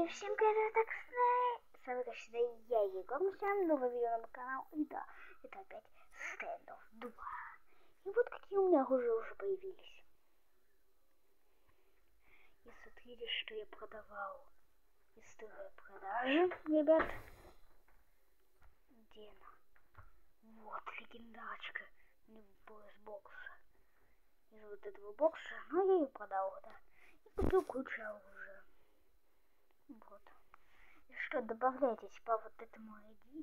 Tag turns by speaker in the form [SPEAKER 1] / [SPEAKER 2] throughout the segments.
[SPEAKER 1] Всем привет, так с вами, конечно, я Егор, мы с вами новое видео на мой канал, и да, это опять Standoff 2. И вот какие у меня уже появились. И смотрите, что я продавал. История продажи, ребят. Где она? Вот легендарочка из бокса. Из вот этого бокса, но я ее продал, да. И купил кучу оружия. Вот. И что, добавляйтесь по вот этому ID.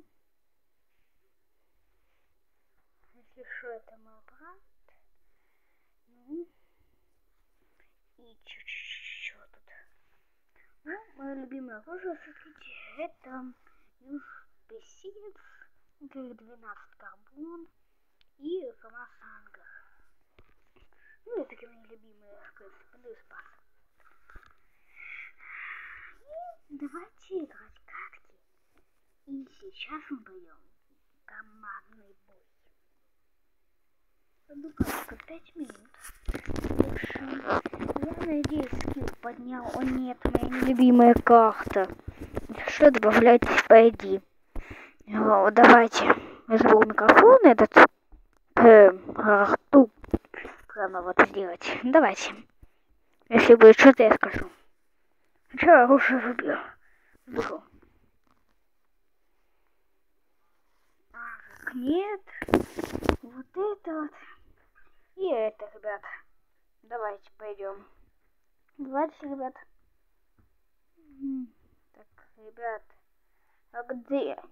[SPEAKER 1] Если что, это мой брат. Ну. И чё тут? Ну, мое любимое оружие, смотрите, это Юж-Песец, 12 карбон и ФАМАС Ангар. Ну, это такие мои любимые, в принципе, ну и спас. И давайте играть катки. И сейчас мы пойдем командный бой. Ну, как 5 минут. Я надеюсь, скилл поднял. О нет, моя нелюбимая карта. Что добавляйтесь по ID? О, давайте. Я забыл микрофон этот. Рту. Прямо вот сделать. Давайте. Если будет что-то, я скажу. Сначала оружие выберу. Нет. Вот это вот. И это, ребят. Давайте пойдем. Давайте, ребят. Так, ребят. А где они?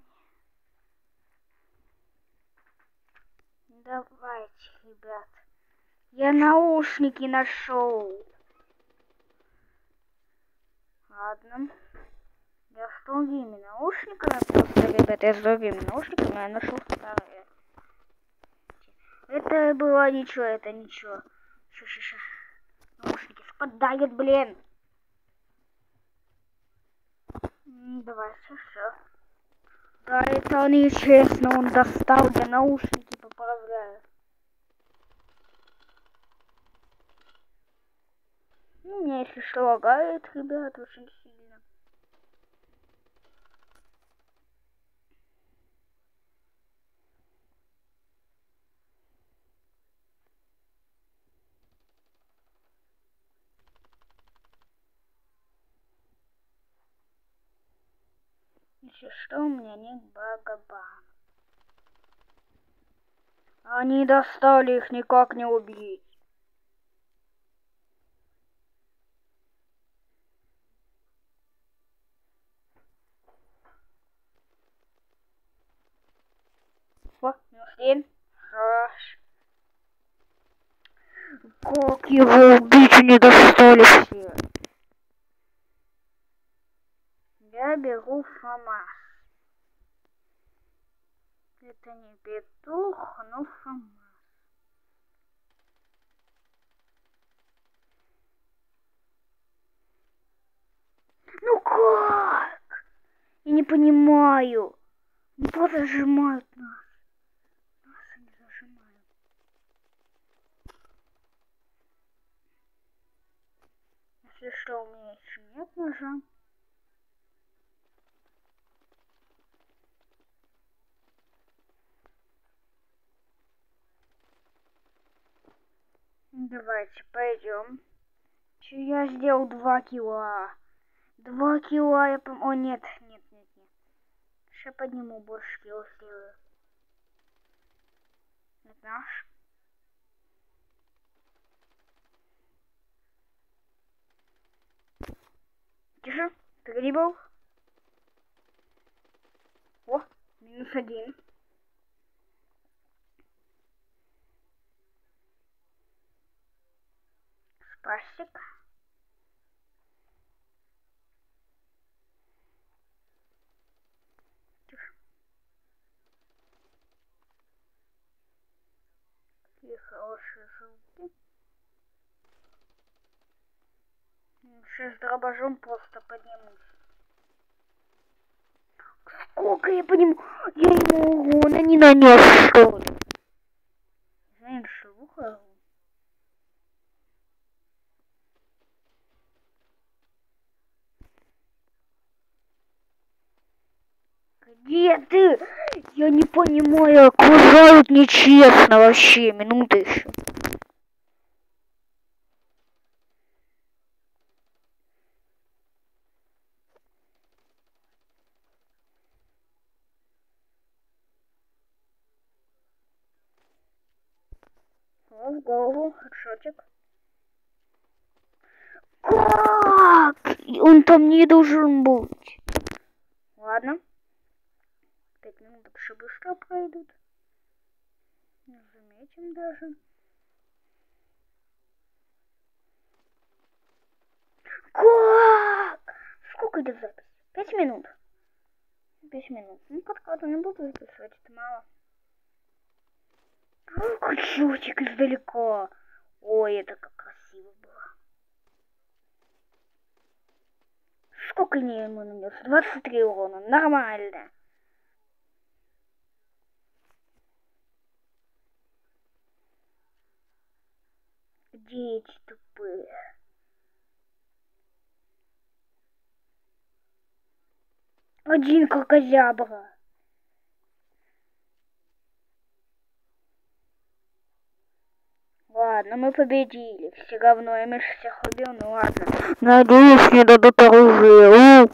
[SPEAKER 1] Давайте, ребят. Я наушники нашел. Ладно. Я с другими наушниками. Просто, ребят, я с другими наушниками я нашел старые. Это было ничего, это ничего. Ша. Наушники спадают, блин. Давай, все. Да, это нечестно, он достал, я наушники поправляю. Ну, у меня, если что, лагает, ребят, очень сильно. Если что, у меня нет бага-бан. Они достали, их никак не убить. О, минус 1. Хорош. Как его убить, не достали все. Я беру ФАМАС. Это не петух, но ФАМАС. Ну как? Я не понимаю. Они просто зажимают нас. Нас они зажимают. Если что, у меня еще нет ножа. Давайте пойдем. Я сделал 2 кило. 2 кило я О, нет. Сейчас подниму, больше кило сделаю. Это наш. Тише. Перегибал. О, -1. Спасик. Какие хорошие звуки. Сейчас дробажом просто поднимусь. Сколько я понимаю? Я ему урона не нанес, что ли? Меньше ухо. Где ты? Я не понимаю, окружают нечестно вообще. Минута еще. В голову, хедшотик. Как? Он там не должен быть. Ладно. 5 минут еще быстро пройдут. Не заметим даже. Как? Сколько идет запись? 5 минут. 5 минут. Ну, подкату не буду записывать, это мало. Кучучек издалека. Ой, это как красиво было. Сколько ему нанес? 23 урона. Нормально. Где эти тупые? Один крокозябра. Ладно, мы победили. Все равно, я меньше всех убил, ну ладно. Надеюсь, мне дадут оружие.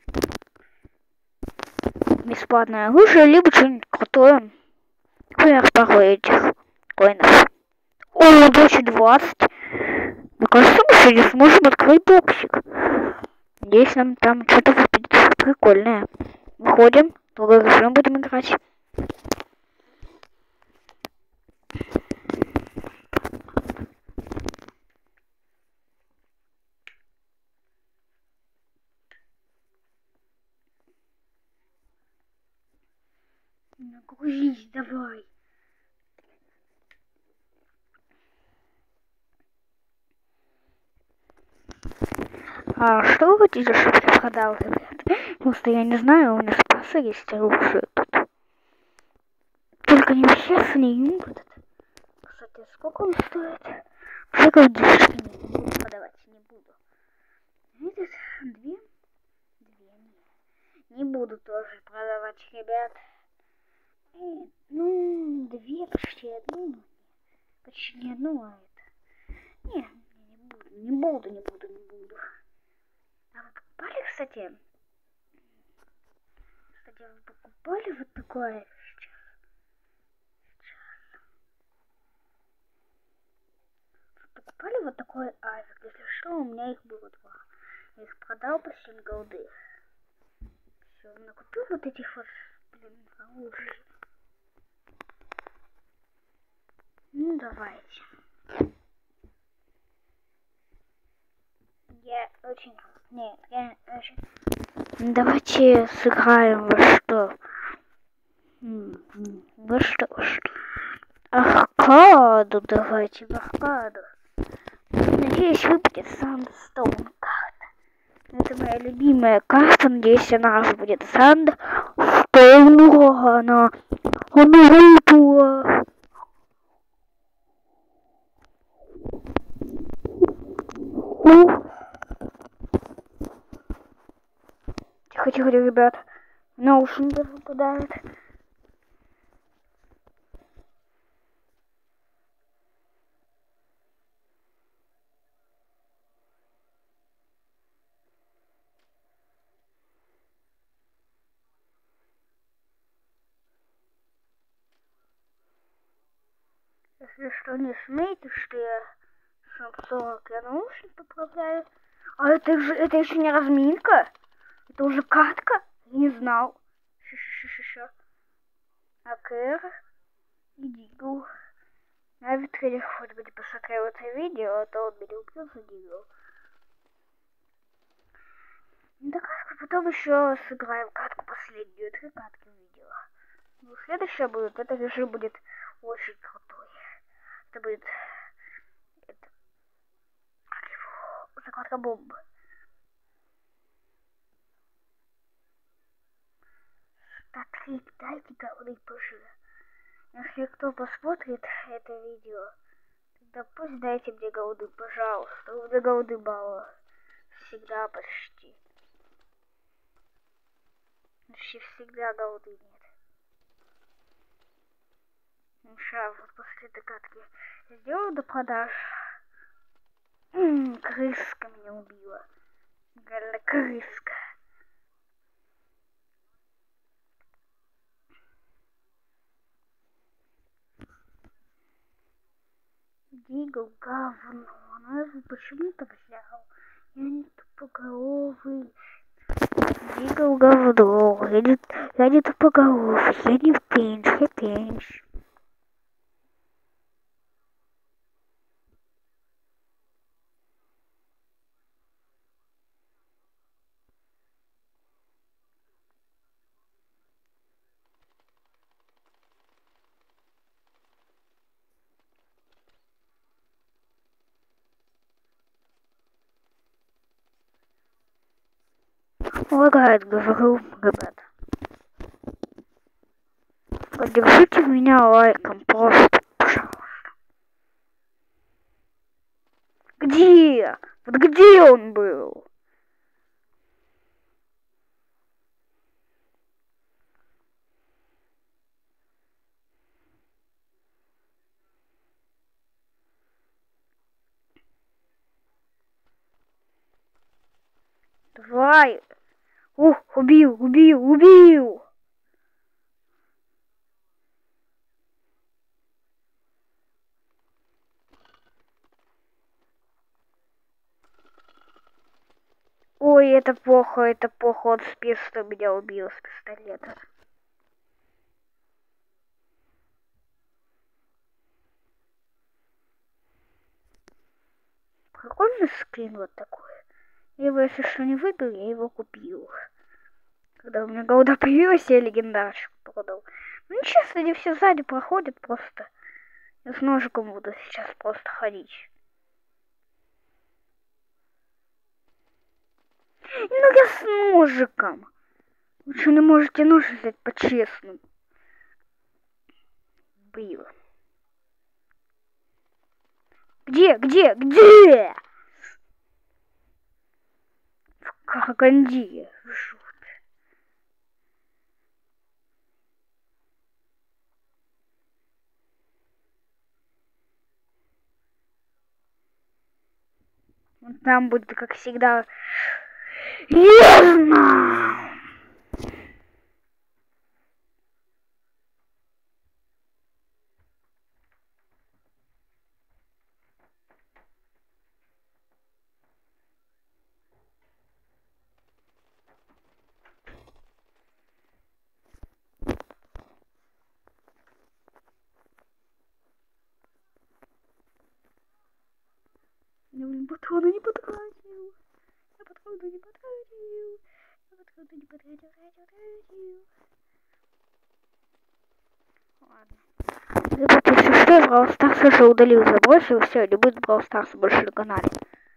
[SPEAKER 1] Бесплатное оружие, либо что-нибудь крутое. Например, пару этих коинов. О, 2020. Мне кажется, мы сегодня сможем открыть боксик. Надеюсь, нам там что-то выпадет прикольное. Выходим, долго режим будем играть. Нагрузись, давай. А что вы хотите, чтобы я продал, ребят? Просто я не знаю, у меня спасы есть оружие тут. Только не сейчас не этот. Кстати, сколько он стоит? Все голдишки не буду продавать, не буду. Видишь, две? Не буду тоже продавать, ребят. Ну, две почти одну. Почти не одну, а это. Не буду. А вы покупали, кстати? Вы покупали вот такое сейчас? Вы покупали вот такой авик? Если что, у меня их было 2. Я их продал по 7 голды. Все, накупил вот этих вот, оружий. Ну, давайте. Я очень... Нет, я очень... Давайте сыграем во что? Во что? Аркаду давайте, в аркаду. Надеюсь, выпадет Сандстоун карта. Это моя любимая карта. Надеюсь, она же будет Сандстоун. Ура, она выпала. Тихо, ребят. Наушники выпадают. Если что, не смейте, что я Samsung, я наушник поправляю. А это еще не разминка? Это уже катка? Не знал. Ша. АКР и Дигл. Я ведь хоть бы посмотрел это видео, а то он меня убил за Дигл. Да катку потом еще сыграем катку последнюю. 3 катки видео. Ну, следующее будет, это режим будет очень крутой. Это будет... Закладка бомбы. Смотрите, дайте голды пожалуйста. Если кто посмотрит это видео, тогда пусть дайте мне голды, пожалуйста. У меня голды мало. Всегда почти. почти всегда голды нет. Сейчас вот после догадки сделаю до продаж. Крыска меня убила. Реально крыска. Дигл говно. Он почему-то взял. Я не тупоголовый. Дигл говно. Я не тупоголовый. Я не в пенч. Я пенч. Лагает, говорю, ребята. Поддержите меня лайком, просто, пожалуйста. Где? Вот где он был? Давай. Убил. Ой, это плохо, он спец, что меня убил с пистолета. Прикольный скрин вот такой. Я его, если что, не выбил, я его купил. Когда у меня голда появилась, я легендарчик продал. Ну ничего, они все сзади проходят просто. Я с ножиком буду сейчас просто ходить. Ну я с ножиком. Вы что, не можете нож взять по-честному? Блин. Где? В Караганде. Там будет, как всегда, ясно. Я, блин, патроны не потратил. Ладно. Ребята, если что, Brawl Stars уже удалил, забросил, все, не будет Brawl Stars больше на канале.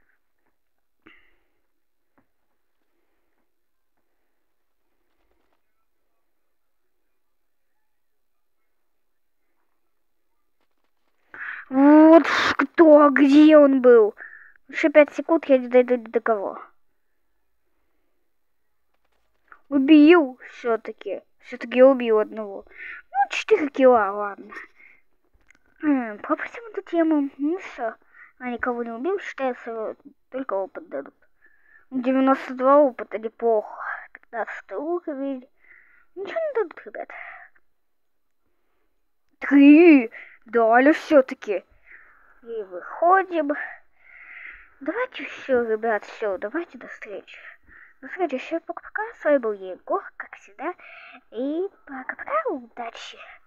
[SPEAKER 1] Вот кто, где он был? Еще 5 секунд, я не дойду ни до кого. Убил все-таки. Все-таки убил одного. Ну, 4 килла, ладно. Пропустим эту тему. Ну все. А никого не убил, считается, только опыт дадут. 92 опыта неплохо. 15 уровень. Ничего не дадут, ребят. 3 дали все-таки. И выходим. Давайте все, ребят, все, давайте до встречи. До встречи, всем пока-пока. С вами был Егор, как всегда. И пока-пока, удачи.